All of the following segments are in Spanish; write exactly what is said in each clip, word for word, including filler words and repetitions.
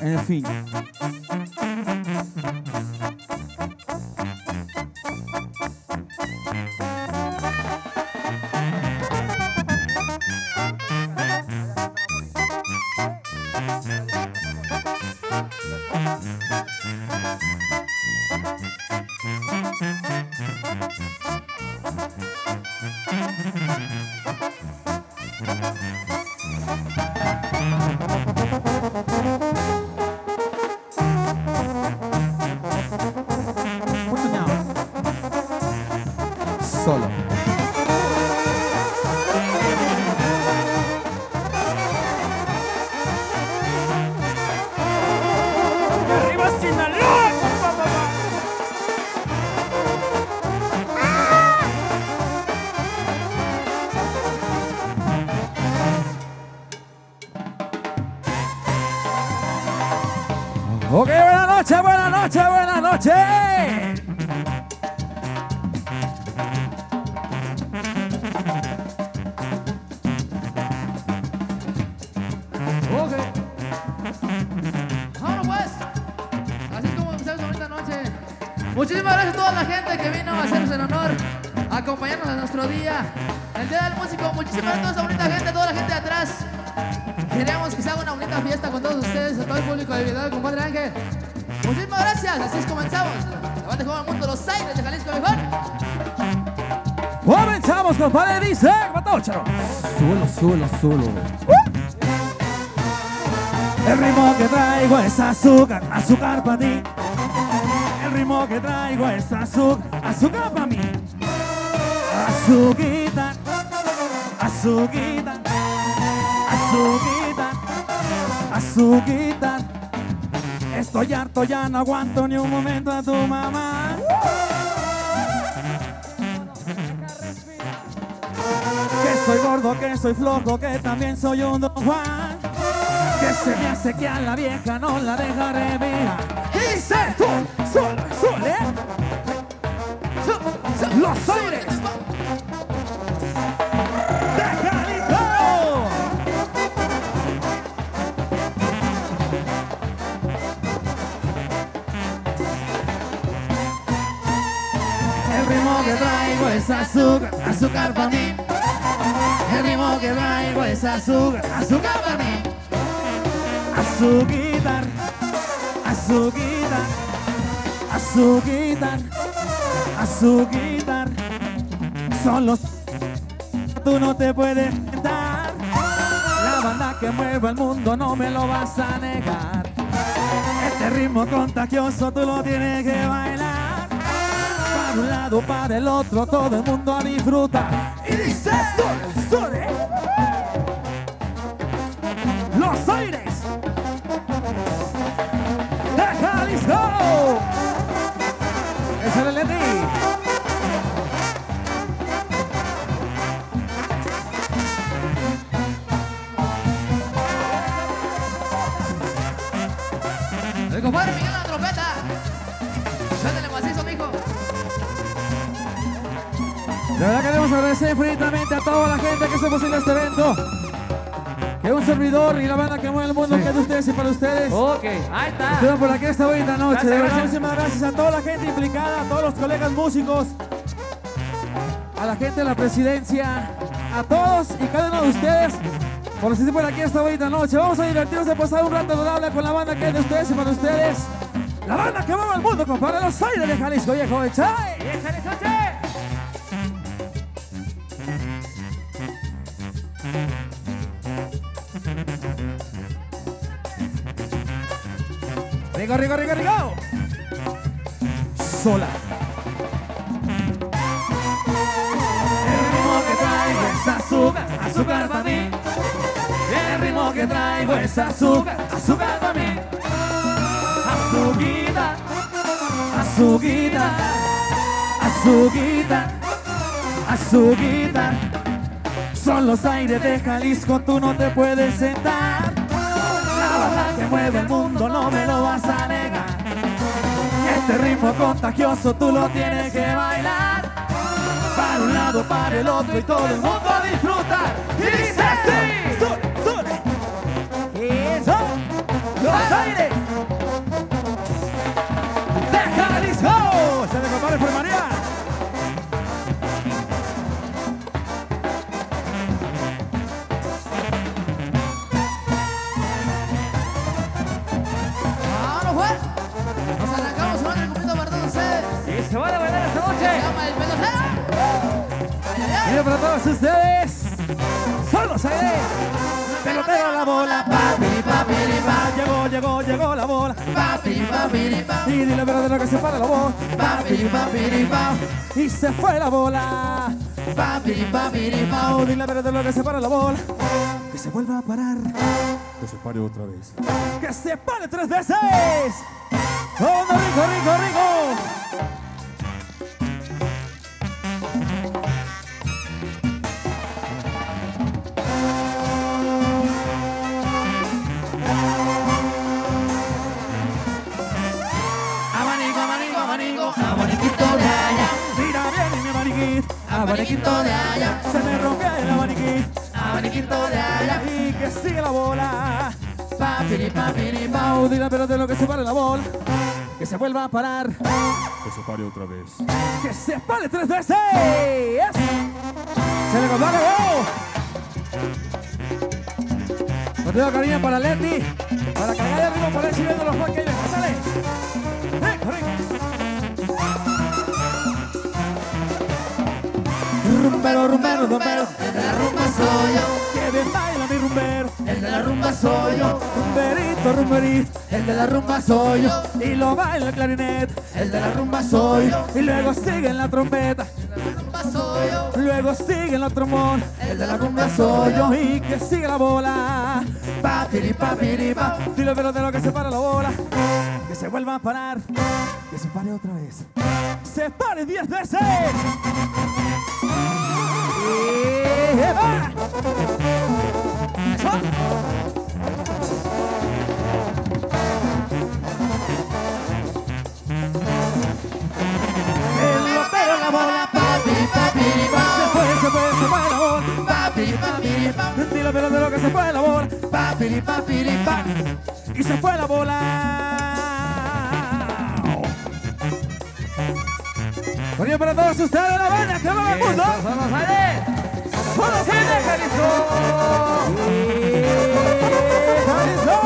En fin. Solo. ¡Arriba Sinaloa! Ok, buenas noches, buenas noches, buenas noches. Muchísimas gracias a toda la gente que vino a hacernos el honor, a acompañarnos en nuestro día, el Día del Músico. Muchísimas gracias a toda esa bonita gente, a toda la gente de atrás. Queremos que se haga una bonita fiesta con todos ustedes, a todo el público del video, compadre Ángel. Muchísimas gracias, así es comenzamos. Levante como el mundo, los aires de Jalisco mejor. Comenzamos, compadre, dice Matócharo. Solo, solo, solo. El ritmo que traigo es azúcar, azúcar para ti. El ritmo que traigo es azúcar, azúcar para mí. Azuquita, azuquita, azuquita, azuquita. Estoy harto, ya no aguanto ni un momento a tu mamá. Que soy gordo, que soy flojo, que también soy un Don Juan. Que se me hace que a la vieja no la dejaré viva. Y se sol, sol, sol, ¿eh? Los aires de Jalisco. El ritmo que traigo es azúcar, azúcar para mí. El ritmo que traigo es azúcar, azúcar para mí. Azuquita, azuquita, azuquita, azuquita. Son los tú no te puedes quitar. La banda que mueve el mundo no me lo vas a negar. Este ritmo contagioso tú lo tienes que bailar. Para un lado, para el otro, todo el mundo a disfrutar. Y dice sol, sol, ¿eh? Los aires de Jalisco. Es el L T. El compadre Miguel la trompeta. Suéltale macizo, mijo. De verdad queremos agradecer infinitamente a toda la gente que hizo posible este evento. Que un servidor y la banda que mueve el mundo, sí, que es de ustedes y para ustedes. Ok, ahí está. Estuvieron por aquí esta bonita noche. Gracias, de verdad, gracias. muchísimas gracias a toda la gente implicada, a todos los colegas músicos, a la gente de la presidencia, a todos y cada uno de ustedes por asistir por aquí esta bonita noche. Vamos a divertirnos de pasar un rato agradable con la banda que es de ustedes y para ustedes. La banda que mueve el mundo, compadre, los aires de Jalisco, viejo, ¡echay! ¡Échale, Soche! Rico, rico, rico, rico. Sola. El ritmo que traigo es azúcar, azúcar para mí. El ritmo que traigo es azúcar, azúcar para mí. Azuquita, azuquita, azuquita, azuquita. Son los aires de Jalisco, tú no te puedes sentar. La banda que mueve el mundo no me lo vas a negar. Este ritmo contagioso tú lo tienes que bailar. Para un lado, para el otro y todo el mundo a disfrutar. Y dice así. ¡Sole, sole! ¡Eso! ¡Los aires! Corrido para todos ustedes. Son los aires. Pelotero la bola. Papi, papi, pa. Llegó, llegó, llegó la bola. Papi, papi, pa. Y dile pelotero que se para la bola. Papi, papi, pa. Y se fue la bola. Papi, papi, pa. Oh, dile pelotero que se para la bola. Que se vuelva a parar. Que se pare otra vez. Que se pare tres veces. ¡Oh, no, rico, rico, rico! Abanico, abanico, abanico, abaniquito de allá. Mira bien mi abaniquito. Abaniquito de allá. Se me rompió el abaniquito. Abaniquito de allá. Y que sigue la bola. Papi, papi, pa. Oh, dile pelotero que se pare la bola. Que se vuelva a parar. Que se pare otra vez. Que se pare tres veces. Se le compara, ¡oh! Contigo cariño para Leti. Para cargar el ritmo, por ahí siguiendo los pequeños. ¡Sale! ¡Rico, rico! Rumbero, rumbero, rumbero. El de la rumba soy yo. Que bien baila mi rumbero. El de la rumba soy yo. Rumberito, rumberito. El de la rumba soy yo. Y lo baila el clarinete. El de la rumba soy yo. Y luego sigue en la trompeta. El de la rumba soy yo. Luego sigue en la trombón. El de la rumba soy yo. Y que sigue la bola. Papi, papi, pa. Dile pelotero que se para la bola. Que se vuelva a parar. Que se pare otra vez. Se pare diez veces. Y va. Eso. Pelotero la bola. Papi, papi, Se pa. fue, se fue, se fue la bola. Papi, papi, pa. Dile pelotero que se fue la bola. Papi, papi, pa. Y se fue la bola. Corrido para todos ustedes de La Habana, que va el mundo. ¡Son los aires! ¡Son los aires, Jalisco! ¡Jalisco!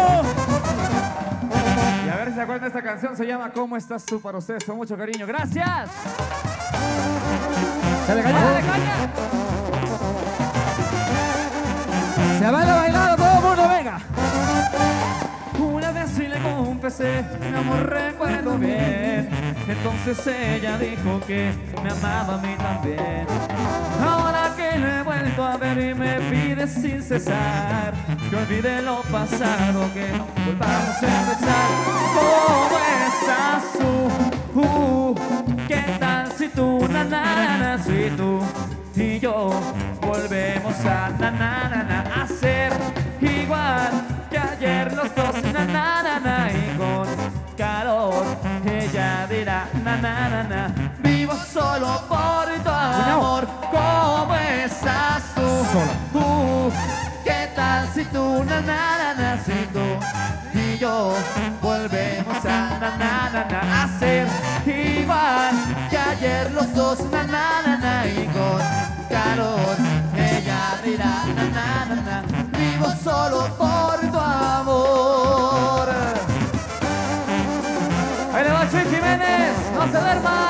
Y a ver si se acuerdan de esta canción, se llama ¿Cómo estás tú? Para ustedes, con mucho cariño. ¡Gracias! Se le cayó. ¡Dale, caña! Se baila bailando todo el mundo, venga. Una vez sí le confesé, mi amor recuerdo bien. Entonces ella dijo que me amaba a mí también. Ahora que le he vuelto a ver y me pide sin cesar que olvide lo pasado, que volvamos a empezar. ¿Cómo estás tú? Uh, ¿Qué tal si tú, na, na, na, na, si tú y yo volvemos a na, na, na, na, a ser igual que ayer los dos, na, na, na, na, y con calor ella dirá, na, na, na, na, vivo solo por tu amor. ¿Cómo estás tú? Uh, ¿Qué tal si tú, na, na, na, na, si tú y yo volvemos a na, na, na, na, a ser igual que ayer los dos, na, na, na, na, y con calor ella dirá, na, na, na, na, vivo solo por tu amor. Ahí le va Chuy Jiménez, no se duerma.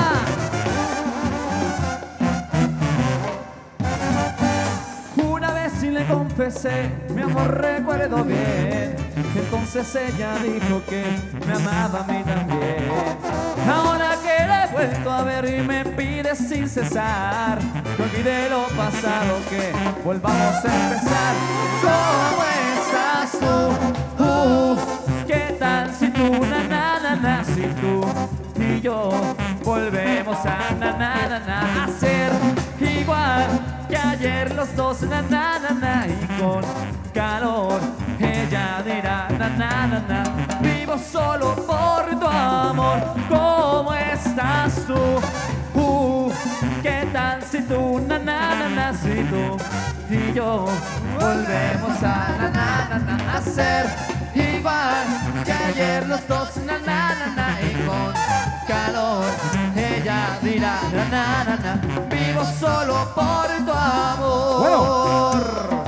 Una vez sí le confesé, mi amor recuerdo bien. Entonces ella dijo que me amaba a mí también. Ahora que la he vuelto a ver y me pide sin cesar que olvide lo pasado, que volvamos a empezar. ¿Cómo estás tú? Uh, ¿Qué tal si tú, na, na, na, na, si tú y yo volvemos a na, na, na, na, a ser igual que ayer los dos, na, na, na, na, y con calor ella dirá, na, na, na, na, vivo solo por tu amor. ¿Cómo estás tú? Uh, ¿qué tal si tú, na, na, na, na, si tú y yo volvemos a na, na, na, na, a ser igual que ayer los dos, na, na, na, na, y con calor ella dirá, na, na, na, na, vivo solo por tu amor. Bueno.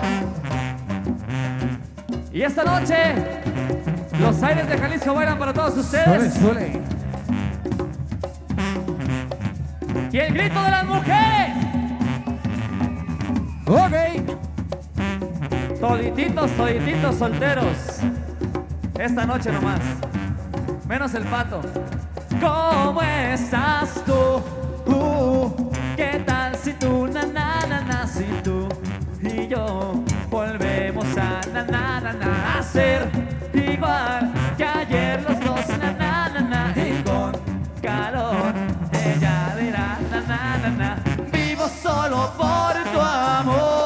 Y esta noche los aires de Jalisco bailan para todos ustedes. Suele, suele. Y el grito de las mujeres. Ok. Todititos, todititos solteros. Esta noche nomás. Menos el pato. ¿Cómo estás tú? Uh, ¿Qué tal si tú, na, na, na, na, si tú y yo volvemos a, na, na, na, na, a ser igual que ayer los dos, na, na, na, na, y con calor ella dirá, na, na, na, na, vivo solo por tu amor.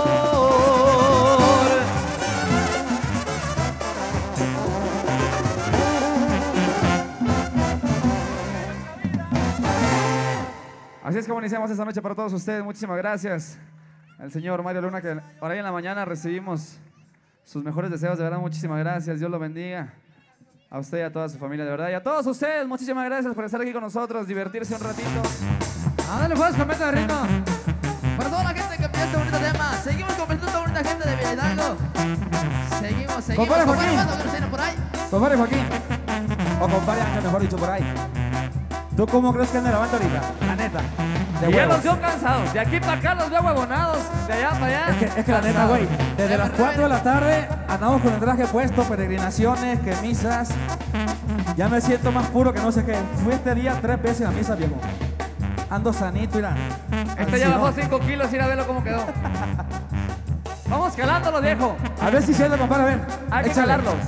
Así es como iniciamos esta noche para todos ustedes. Muchísimas gracias al señor Mario Luna, que ahora en la mañana recibimos sus mejores deseos. De verdad, muchísimas gracias. Dios lo bendiga a usted y a toda su familia, de verdad. Y a todos ustedes, muchísimas gracias por estar aquí con nosotros, divertirse un ratito. Ándale pues, comenta de ritmo. Para toda la gente que pide este bonito tema, seguimos complaciendo a toda bonita gente de Villa Hidalgo. Seguimos, seguimos. Compadre Compadre, Joaquín. ¿cuándo que nos tienen por ahí? Compadre Joaquín. O compadre Ángel, mejor dicho, por ahí. ¿Tú cómo crees que anda la banda ahorita? La neta. De Y ya huevos. los veo cansados. De aquí para acá los veo huevonados. De allá para allá. Es que, es que la neta, güey, desde Ven, las ven, cuatro de ven. la tarde andamos con el traje puesto, peregrinaciones, que misas. Ya me siento más puro que no sé qué. Fui este día tres veces a misa, viejo. Ando sanito, mira. Este ya bajó cinco kilos, ir a verlo cómo quedó. Vamos calándolo, viejo. A ver si siento, compadre, a ver. Hay que Échale. calarlos.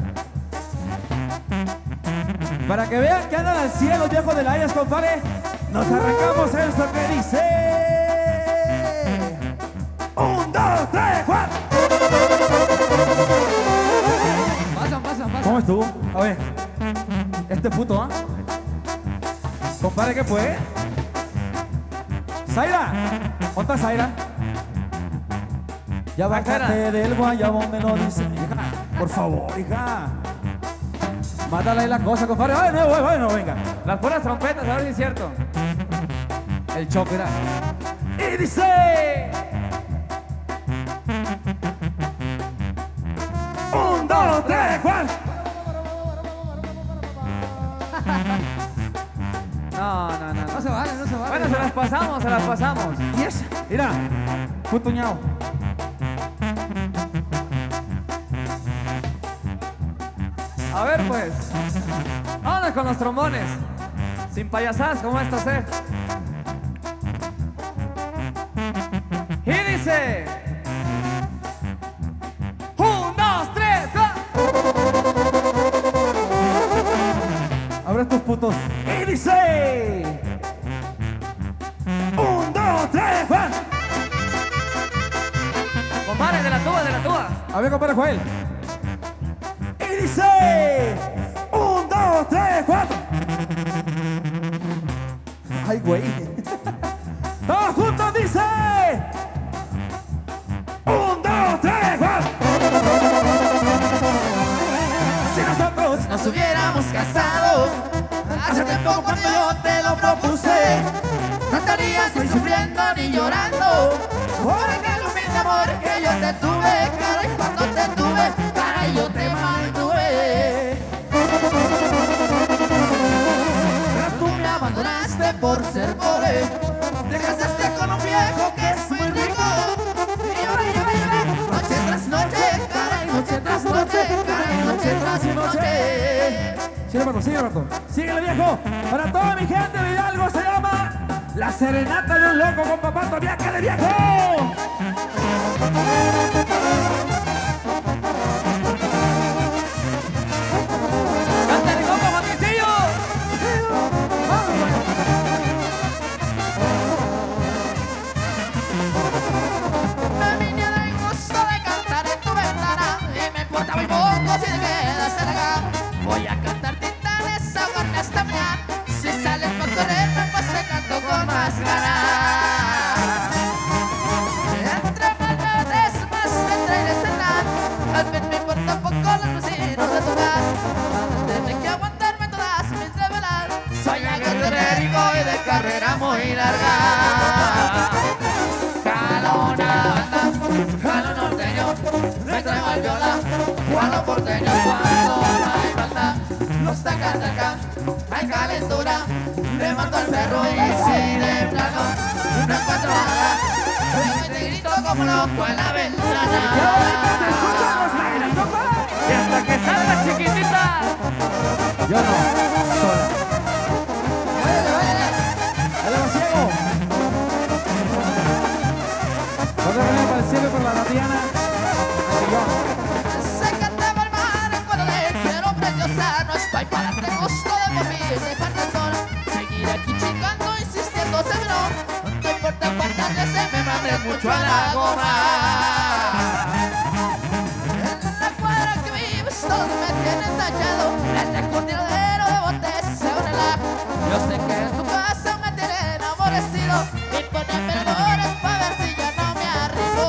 Para que vean que andan al cielo, viejo del Ayas, compadre. Nos arrancamos esto que dice. Un, dos, tres, cuatro. Pasan, pasan, pasan. ¿Cómo estuvo? A ver. Este puto, ¿ah? Compadre, ¿qué fue? Zaira. ¿Dónde está Zaira? Ya bájate del guayabo, me lo dice. Hija, por favor, hija. Mátale ahí la cosa, compadre. Ay, no, bueno, venga. Las puras trompetas, a ver si es cierto. El choque era. Y dice. Un, dos, tres, cuatro. No, no, no. No se vale, no se vale. Bueno, se las pasamos, se las pasamos. Yes. Mira, puto ñao. A ver, pues. Vámonos con los trombones. Sin payasadas como estos, ¿eh? Y dice. Un, dos, tres, cuatro. Abre estos putos. Y dice. Un, dos, tres, cuatro. Compadre, de la tuba, de la tuba. A ver, compadre Joel. Y dice. Un, dos, tres, cuatro. Ay, güey. Todos juntos dice. Un, dos, tres, cuatro. Si nosotros Nos hubiéramos casado hace tiempo cuando yo te lo propuse. No estarías ni sufriendo ni llorando por aquel humilde amor que yo te tuve. Caray, cuando te tuve, caray, yo te mantuve. Pero tú me abandonaste por ser pobre. Te casaste con un viejo que es muy rico. Y llora, llora, llora, noche tras noche, caray, noche tras noche, caray, noche tras noche. Sigue, Marco, sigue, Marco. Síguele, viejo. Para toda mi gente de Hidalgo se llama La Serenata de un Loco con Papá Todavía. ¡Cállate, viejo! ¡Cántale, compa, Joaquincillo! Me vine del gusto de cantar en tu ventana y me importa muy poco si te quedas en acá. Voy a cantar titanes, ahogarme hasta mañana. Si sales con correr, pues te canto con más ganas. Entre más verdes, más tendré de cenar. Al fin me importa poco los vecinos de tu casa. Tendré que aguantarme todas mis desveladas. Soy aguerrerico y de carrera muy larga. Jalo una banda, jalo norteño, me traigo al viola, jalo porteño cuando no hay falta. Los tacan de acá, hay calentura, le mato al perro y si de plano no encuentro nada, y te grito como loco en la ventana. Y hasta que salga chiquitita. Yo no, sola. Váyale, váyale. ¡Dale, va ciego! Otra vez para el cielo con la Tatiana. Se cantaba el mar cuando le quiero preciosa. No estoy para darte gusto de por mí y dejarte sol. Seguir aquí chingando, insistiendo, se no. No importa cuántas veces me mandes mucho a la goma. En la cuadra que vives todos me tienen tachado. El recordadero de botes se une la. Yo sé que en tu casa me tienen aborrecido. Y ponen perdores para ver si yo no me arriesgo.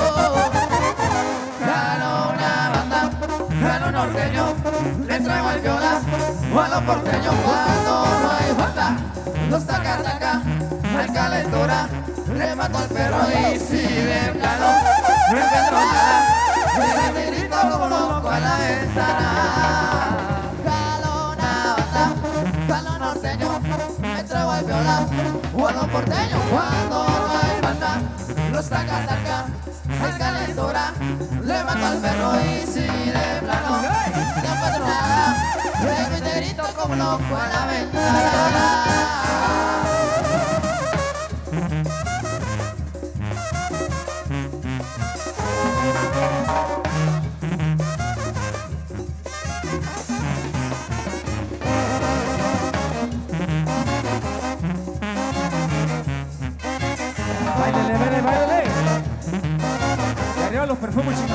Jalo una banda, jalo un norteño, le traigo el viola o a los porteños cuando no hay banda. Los taca taca, hay calentura, le mato al perro y si de plano no encuentro nada, y me grito como loco a la ventana. Jalo una banda, jalo un norteño, me traigo el viola o a los porteños cuando no hay banda. Los taca taca, hay calentura, le mato al perro y si de plano no encuentro nada, y me grito como loco a la ventana. ¡Báilele, báilele, báilele! Y arriba los perfumes chinos.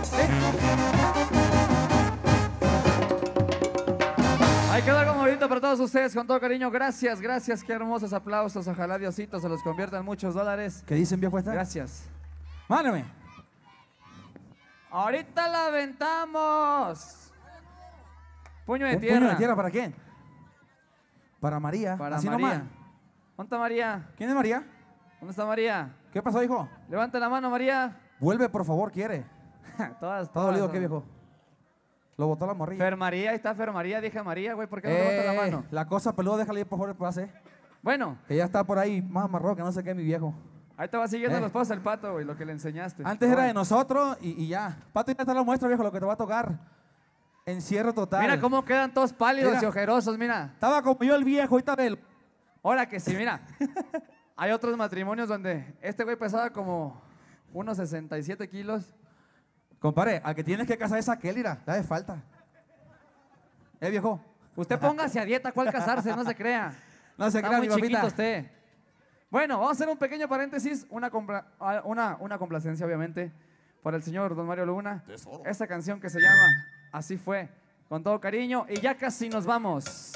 Ahí quedó algo bonito para todos ustedes, con todo cariño. Gracias, gracias, qué hermosos aplausos. Ojalá Diosito se los convierta en muchos dólares. ¿Qué dicen, viejo esta? Gracias. Mándame. Ahorita la aventamos. Puño de ¿Un tierra. puño de tierra para quién? Para María. Para Así María. nomás. ¿Dónde está María? ¿Quién es María? ¿Dónde está María? ¿Qué pasó, hijo? Levanta la mano, María. Vuelve, por favor, quiere. Todas, ¿Está todas. dolido qué, viejo? Lo botó la morrilla. Fer María, ahí está Fer María. Dije María, güey, ¿por qué no Eh, levanta la mano? La cosa peluda, déjale ir, por favor, pase. Bueno, Que ya está por ahí más amarrado que no sé qué, mi viejo. ahí te va siguiendo Eh. los pasos del pato, güey, lo que le enseñaste. Antes era de nosotros y, y ya. Pato, ya te lo muestro, viejo, lo que te va a tocar. Encierro total. Mira cómo quedan todos pálidos Mira. y ojerosos, mira. Estaba como yo el viejo, ahorita ve. Ahora que sí, mira. Hay otros matrimonios donde este güey pesaba como unos sesenta y siete kilos. Compadre, al que tienes que casar es aquel, mira, le hace falta. Eh, viejo. Usted póngase a dieta, ¿cuál casarse? No se crea. No se Está crea, muy mi papita. chiquito usted. Bueno, vamos a hacer un pequeño paréntesis, una, compla- ah, una, una complacencia, obviamente, para el señor Don Mario Luna. Esta canción que se llama Así Fue, con todo cariño, y ya casi nos vamos.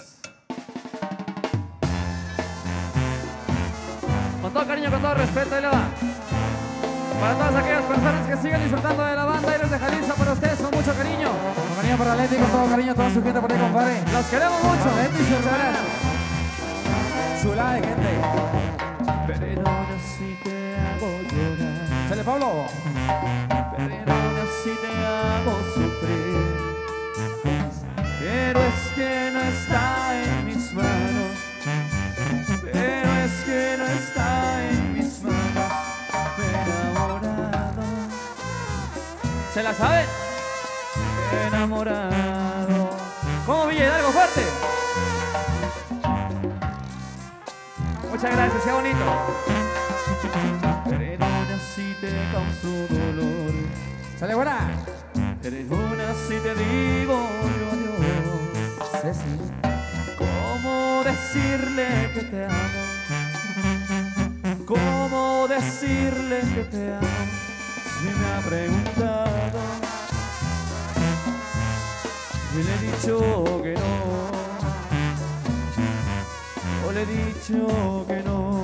Con todo cariño, con todo respeto, ahí le va. Para todas aquellas personas que siguen disfrutando de la banda Aires de Jalisco, para ustedes con mucho cariño. Con cariño para Leti, con todo cariño a toda su gente por ahí, compadre. Los queremos mucho. Leti, su hermana. Chulada de gente. Perdona si te hago llorar. Sale, Pablo. Perdona si te hago sufrir. Pero es que no está en mis manos. Pero es que no está en mis manos. Enamorado. ¿Se la saben? Enamorado. ¿Cómo Villa Hidalgo fuerte? Muchas gracias, qué bonito. Perdona si te causó dolor. Sale, buena. Perdona si te digo yo adiós. Ceci. ¿Cómo decirle que te amo? ¿Cómo decirle que te amo? Si me ha preguntado y le he dicho que no. O le he dicho que no.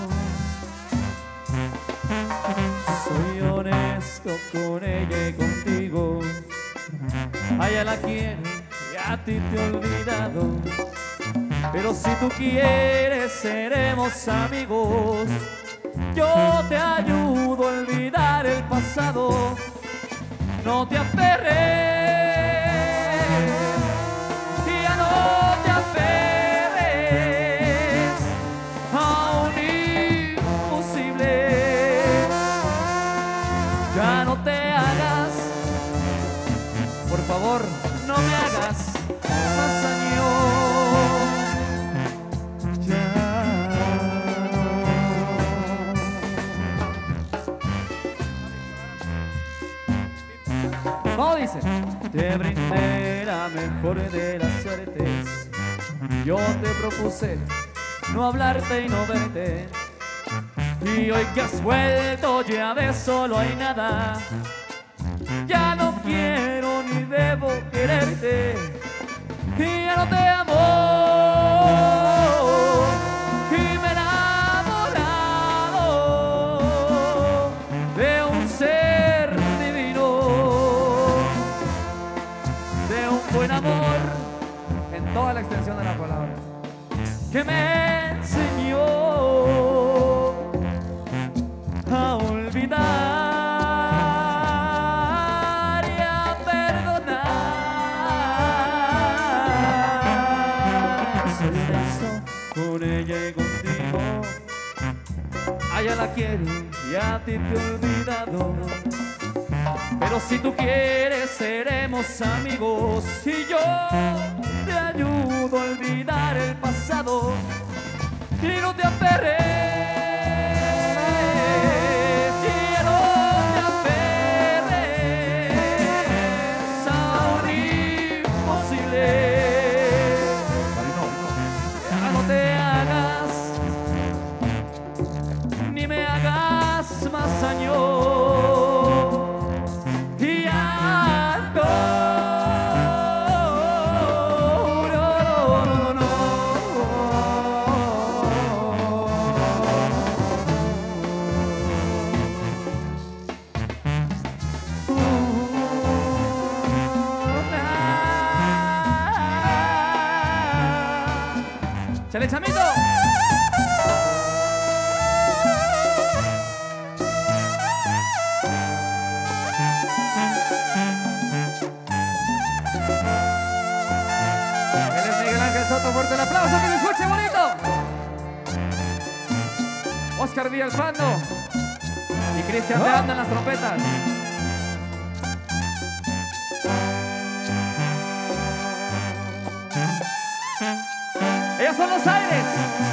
Soy honesto con ella y contigo. A ella la quiero y a ti te he olvidado. Pero si tú quieres seremos amigos. Yo te ayudo a olvidar el pasado. No te aferres, ya no te aferres a un imposible. por favor, no me hagas más daño. Ya. ¿Cómo dice? Te brindé la mejor de las suertes. Yo te propuse no hablarte y no verte. Y hoy que has vuelto ya de eso no hay nada. Ya no quiero ni debo quererte. Y ya no te amo. Y me he enamorado de un ser divino, de un buen amor En toda la extensión de la palabra. que me enseñó a olvidar y a perdonar. Soy eso con ella y contigo. A ella la quiero y a ti te he olvidado. Pero si tú quieres seremos amigos y yo te ayudo a olvidar el pasado y no te aferres, y no te aferres a un imposible. Ya no te hagas ni me hagas más daño. ¡Chale, chamito! Él es Miguel Ángel Soto, fuerte el aplauso, que se escuche bonito. Oscar Villalpando y Cristian de Anda en las trompetas. Ellos son los Aires.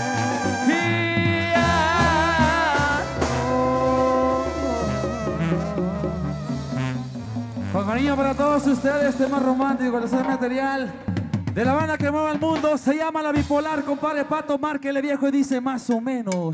Con cariño para todos ustedes, tema romántico, tercer material de la banda que mueve el mundo. Se llama La Bipolar, compadre Pato, márquele viejo y dice más o menos.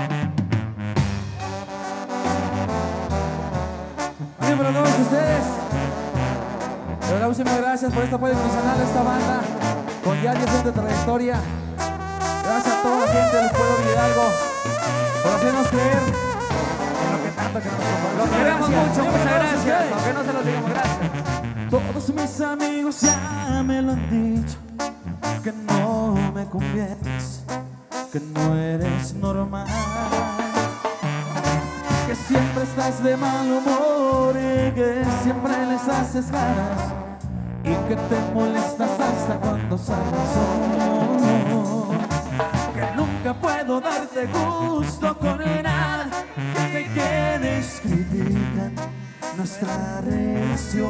Cariño para todos ustedes. De verdad, muchísimas gracias por este apoyo incondicional de esta banda con ya diez años de trayectoria. Gracias a toda la gente del pueblo de Hidalgo por hacernos creer en lo que tanto que nos compartimos. Los queremos mucho, muchas gracias. Ustedes. Aunque no se los digamos, gracias. Todos mis amigos ya me lo han dicho, que no me convienes, que no eres normal, que siempre estás de mal humor y que siempre les haces caras y que te molestas hasta cuando sale el sol, que nunca puedo darte gusto con nada, que quienes critican nuestra relación,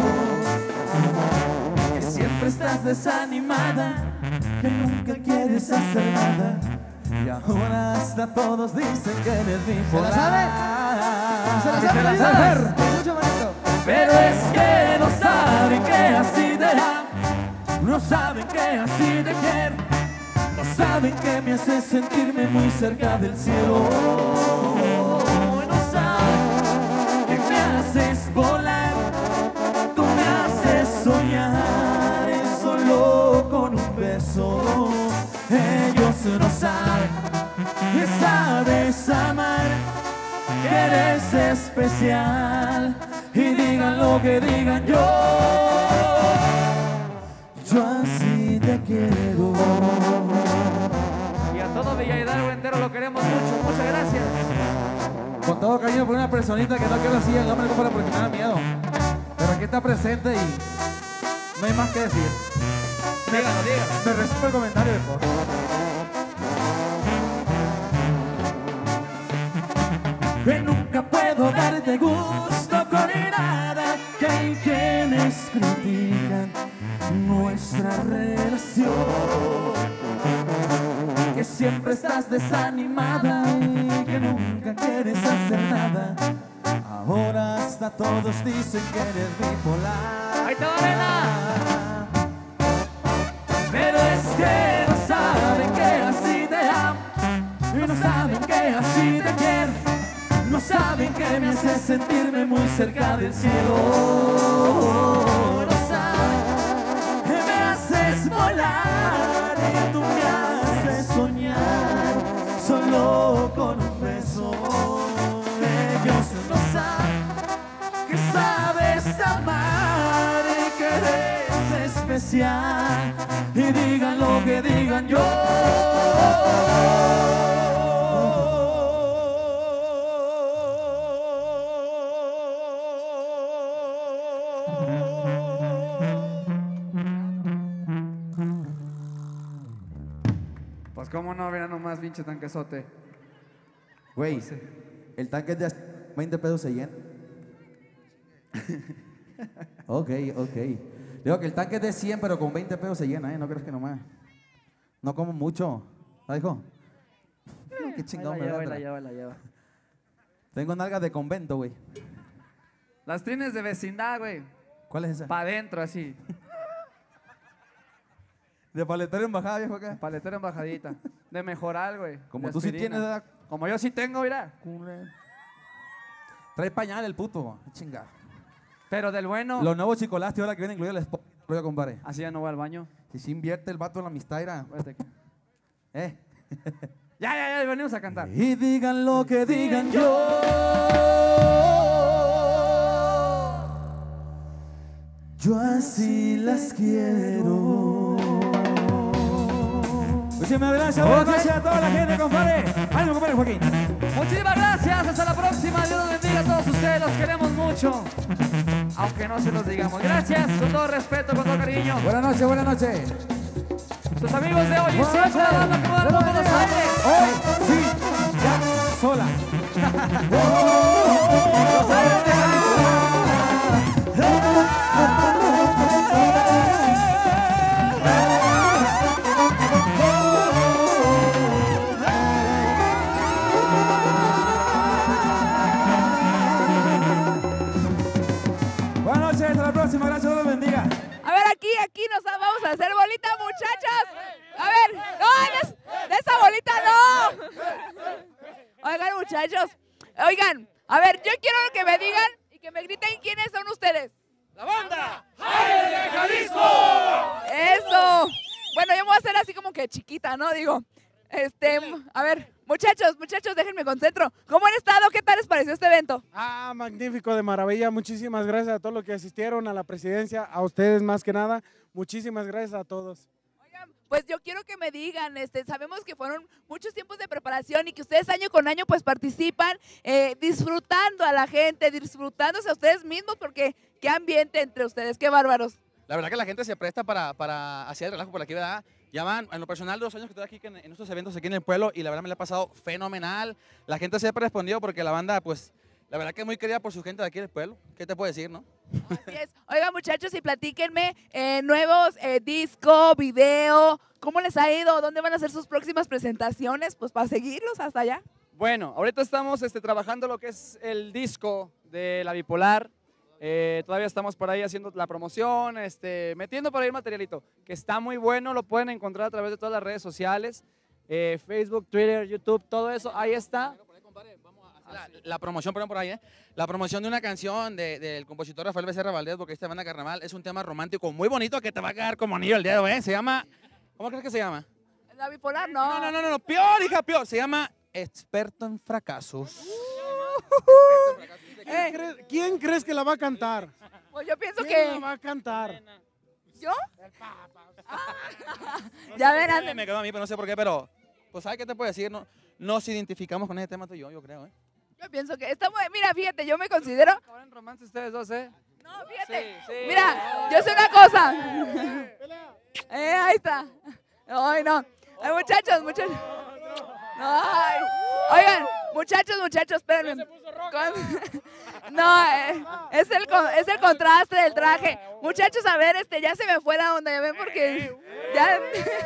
que siempre estás desanimada, que nunca quieres hacer nada y ahora hasta todos dicen que eres bipolar. ¿Se la sabe? ¿Se la sabe? ¿Se la sabe? Mucho bonito. Pero es que no saben que así te amo, no saben que así te quiero, no saben que me hace sentirme muy cerca del cielo, no saben que me haces volar, tú me haces soñar solo con un beso. Ellos no saben que sabes amar, que eres especial. Y digan lo que digan, yo, yo así te quiero. Y a todo Villa Hidalgo entero lo queremos mucho, muchas gracias. Con todo cariño por una personita que no quiero decir el nombre porque me da miedo, pero aquí está presente y no hay más que decir. Díganlo, díganlo. Me recibo el comentario de favor. que nunca puedo darte gusto con nada, que hay quienes critican nuestra relación, que siempre estás desanimada y que nunca quieres hacer nada. Ahora hasta todos dicen que eres bipolar. ¡Ahí te va, nena! Pero es que no saben que así te amo, y no saben que así te quiero, no saben que me haces sentirme muy cerca del cielo, no saben que me haces volar y tú me haces soñar solo con un beso. Ellos no saben que sabes amar y que eres especial, y digan lo que digan yo. Pues cómo no, mira nomás, pinche tanquesote. Güey, el tanque es de veinte pesos se llena. Ok, ok. Digo que el tanque es de cien, pero con veinte pesos se llena, ¿eh? No crees que nomás. No como mucho. ¿Ah, hijo? No, qué chingón, Ahí me la lleva, ahí da. la lleva, ahí la lleva. Tengo nalgas de convento, güey. Las tienes de vecindad, güey. ¿Cuál es esa? Pa' adentro, así. De paletero en bajada, viejo, acá. Paletero en bajadita. De mejorar, güey. Como De tú sí aspirina. tienes, ¿verdad? Como yo sí tengo, mira. Trae pañal el puto, chinga. Pero del bueno. Los nuevos chicolastes ahora que vienen incluido el esposo, compadre. Así ya no va al baño. Si se invierte el vato en la amistad, era. Espérate que- Eh. Ya, ya, ya, venimos a cantar. Y digan lo que digan yo. Yo así las quiero. Muchísimas gracias, buenas noches a toda la gente, compadre. Ánimo, compadre Joaquín. Muchísimas gracias, hasta la próxima. Dios los bendiga a todos ustedes, los queremos mucho. Aunque no se los digamos. Gracias, con todo respeto, con todo cariño. Buenas noches, buenas noches. Sus amigos de hoy y siempre la banda que va al mundo Buenos Aires. Hoy sí, ya, sola. Los Aires de Buenas noches, hasta la próxima, gracias, Dios los bendiga. A ver, aquí, aquí nos vamos a hacer bolita, muchachos. A ver, no, de, de esa bolita no. Oigan, muchachos. Oigan, a ver, yo quiero que me digan y que me griten quiénes son ustedes. la banda Aires de Jalisco. Eso. Bueno, yo me voy a hacer así como que chiquita, ¿no? Digo, este, a ver, muchachos, muchachos, déjenme concentro. ¿Cómo han estado? ¿Qué tal les pareció este evento? Ah, magnífico, de maravilla. Muchísimas gracias a todos los que asistieron a la presidencia, a ustedes más que nada. Muchísimas gracias a todos. Oigan, pues yo quiero que me digan, este, sabemos que fueron muchos tiempos de preparación y que ustedes año con año pues participan eh, disfrutando a la gente, disfrutándose a ustedes mismos, porque qué ambiente entre ustedes, qué bárbaros. La verdad que la gente se presta para, para hacer el relajo por aquí, ¿verdad? Ya van, en lo personal, dos años que estoy aquí en, en estos eventos aquí en el pueblo y la verdad me la ha pasado fenomenal. La gente siempre ha respondido porque la banda, pues, la verdad que es muy querida por su gente de aquí del pueblo. ¿Qué te puedo decir, no? Así es. Oigan, muchachos, y platíquenme eh, nuevos eh, disco, video, ¿cómo les ha ido? ¿Dónde van a hacer sus próximas presentaciones? Pues para seguirlos hasta allá. Bueno, ahorita estamos este, trabajando lo que es el disco de La Bipolar. Eh, todavía estamos por ahí haciendo la promoción, este, metiendo por ahí el materialito, que está muy bueno, lo pueden encontrar a través de todas las redes sociales, eh, Facebook, Twitter, YouTube, todo eso, ahí está. La, la promoción, perdón, por ahí, ¿eh? La promoción de una canción de- del compositor Rafael Becerra Valdés, porque esta banda Carnaval es un tema romántico muy bonito que te va a quedar como anillo el dedo, ¿eh? Se llama, ¿cómo crees que se llama? La Bipolar, no. No, no, no, no, no, peor, hija, peor. Se llama Experto en Fracasos. ¿Quién, crees, quién crees que la va a cantar? Pues yo pienso ¿Quién la que... va a cantar? ¿Yo? Ya verán. Me quedó a mí, pero no sé por qué, pero, pues, ¿sabes qué te puedo decir? No, nos identificamos con ese tema tú y yo, yo creo, ¿eh? Yo pienso que estamos... Mira, fíjate, yo me considero... Acabar en romance ustedes dos, ¿eh? No, fíjate. Sí, sí. Mira, yo sé una cosa. Eh, ahí está. Ay, no. Ay, muchachos, muchachos. Ay. Oigan, Muchachos, muchachos, espérenme. Con- No, eh, es, el, con- es el contraste del traje. Muchachos, a ver, este, ya se me fue la onda, ya ven, porque ya...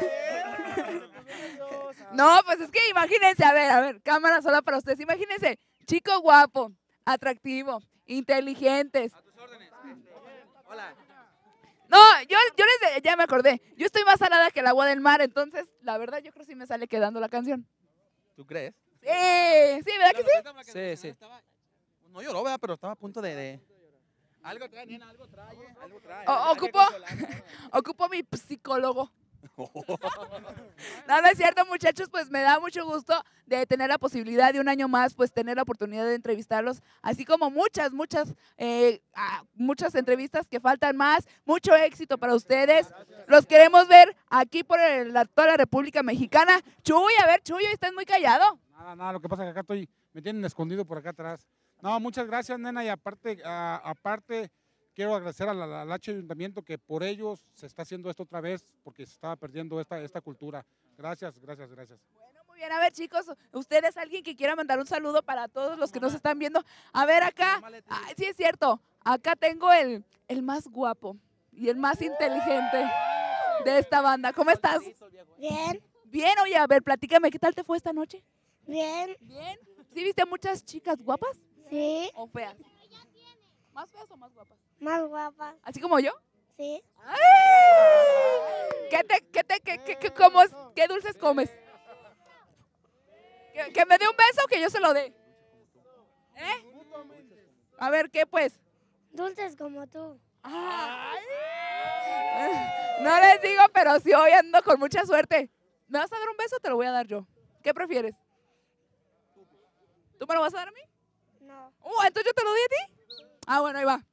No, pues es que imagínense, a ver, a ver, cámara sola para ustedes. Imagínense, chico guapo, atractivo, inteligentes. Hola. No, yo, yo les, ya me acordé, yo estoy más salada que el agua del mar, entonces, la verdad, yo creo que sí me sale quedando la canción. ¿Tú crees? Sí, sí, ¿verdad que sí? Sí, sí. No lloró, ¿verdad? Pero estaba a punto de... de... Algo trae, nena, algo trae, algo trae. O- Hay que ocupo, consolarla. ocupo mi psicólogo. No, no es cierto, muchachos, pues me da mucho gusto de tener la posibilidad de un año más, pues tener la oportunidad de entrevistarlos, así como muchas, muchas, eh, ah, muchas entrevistas que faltan más. Mucho éxito para ustedes. Los queremos ver aquí por el- la, toda la República Mexicana. Chuy, a ver, Chuy, estás muy callado. Nada, nada, lo que pasa es que acá estoy, me tienen escondido por acá atrás. No, muchas gracias, nena, y aparte, a- aparte quiero agradecer al, al H Ayuntamiento que por ellos se está haciendo esto otra vez, porque se estaba perdiendo esta, esta cultura. Gracias, gracias, gracias. Bueno, muy bien, a ver, chicos, ustedes, alguien que quiera mandar un saludo para todos los que nos están viendo. A ver, acá, ay, sí es cierto, acá tengo el, el más guapo y el más inteligente de esta banda. ¿Cómo estás? Bien, Bien, oye, a ver, platícame, ¿qué tal te fue esta noche? bien, Bien. ¿Sí viste muchas chicas guapas sí, o feas? ¿Más feas o más guapas? más guapa, ¿Así como yo? sí. ¡Ay! ¿Qué te, qué te, qué, qué, qué comes? ¿Qué dulces comes? ¿Que, que me dé un beso o que yo se lo dé? ¿Eh? A ver, ¿qué pues? Dulces como tú. Ay. No les digo, pero sí hoy ando con mucha suerte. ¿Me vas a dar un beso o te lo voy a dar yo? ¿Qué prefieres? ¿Tú me lo vas a dar a mí? No. Uh, entonces yo te lo doy a ti. Ah, bueno, ahí va.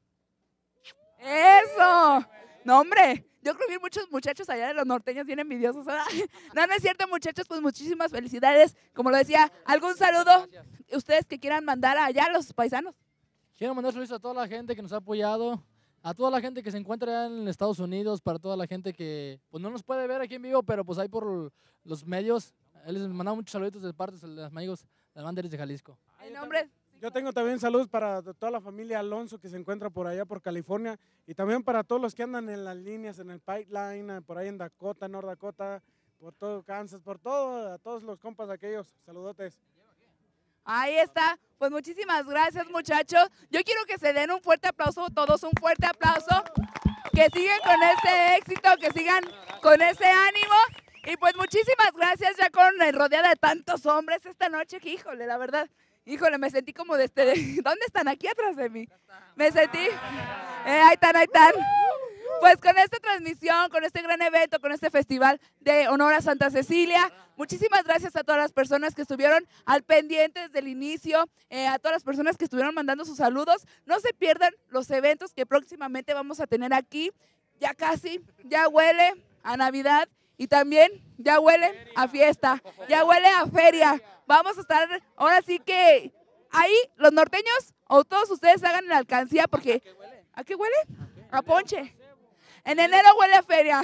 Eso. No, hombre. Yo creo que muchos muchachos allá de los norteños bien envidiosos. ¿Verdad? No, no es cierto, muchachos. Pues muchísimas felicidades. Como lo decía, ¿algún saludo? Ustedes que quieran mandar allá a los paisanos. Quiero mandar saludos a toda la gente que nos ha apoyado, a toda la gente que se encuentra allá en Estados Unidos, para toda la gente que pues no nos puede ver aquí en vivo, pero pues ahí por los medios. Les mandamos muchos saluditos de parte de los amigos de Banderas de Jalisco. En nombre. Yo tengo también saludos para toda la familia Alonso que se encuentra por allá por California y también para todos los que andan en las líneas, en el pipeline, por ahí en Dakota, North Dakota, por todo Kansas, por todo, a todos los compas aquellos. Saludotes. Ahí está. Pues muchísimas gracias, muchachos. Yo quiero que se den un fuerte aplauso, todos un fuerte aplauso. Que sigan con ese éxito, que sigan con ese ánimo. Y pues muchísimas gracias ya con eh, rodeada de tantos hombres esta noche, que híjole, la verdad, híjole, me sentí como de este, de- ¿dónde están? Aquí atrás de mí. Me sentí, eh, ahí están, ahí están. Pues con esta transmisión, con este gran evento, con este festival de honor a Santa Cecilia, muchísimas gracias a todas las personas que estuvieron al pendiente desde el inicio, eh, a todas las personas que estuvieron mandando sus saludos. No se pierdan los eventos que próximamente vamos a tener aquí. Ya casi, ya huele a Navidad y también ya huele a fiesta, ya huele a feria. Vamos a estar, ahora sí que ahí los norteños o todos ustedes hagan la alcancía porque... ¿A qué huele? A ponche. En enero huele a feria.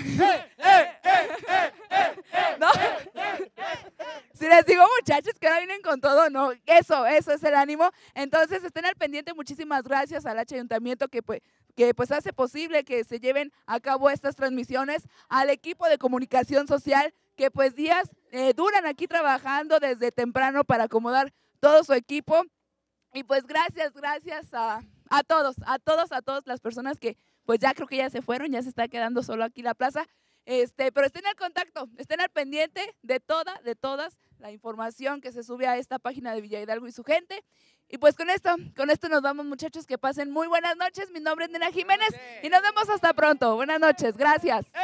¿No? Si les digo, muchachos, que ahora vienen con todo, no, eso, eso es el ánimo. Entonces, estén al pendiente. Muchísimas gracias al H Ayuntamiento que pues, que pues hace posible que se lleven a cabo estas transmisiones, al equipo de comunicación social que pues días eh, duran aquí trabajando desde temprano para acomodar todo su equipo. Y pues gracias, gracias a, a todos, a todos, a todas las personas que pues ya creo que ya se fueron, ya se está quedando solo aquí la plaza. Este, pero estén al contacto, estén al pendiente de toda, de todas la información que se sube a esta página de Villa Hidalgo y su gente. Y pues con esto, con esto nos vamos, muchachos, que pasen muy buenas noches. Mi nombre es Nena Jiménez y nos vemos hasta pronto. Buenas noches, gracias.